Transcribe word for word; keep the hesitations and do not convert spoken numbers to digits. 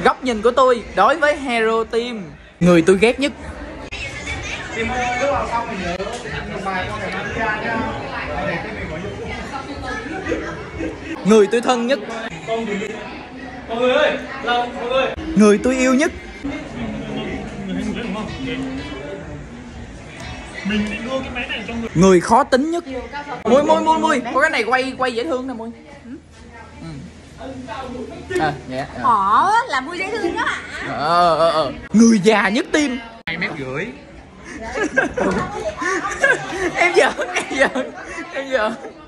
Góc nhìn của tôi đối với Hero Team. Người tôi ghét nhất. Team cứ vào xong mình nhớ một bài con này ra nha. Người tôi thân nhất. Mọi người ơi, mọi người ơi. Người tôi yêu nhất. Mình định đưa cái máy này cho người. Người khó tính nhất. Mui mui mui mui, có cái này quay quay dễ thương nè Mui. À, dạ. Họ là Mui dễ thương đó ạ. Ờ ờ ờ. Người già nhất team. Hai mét rưỡi. Em giỡn, em giỡn, em giỡn.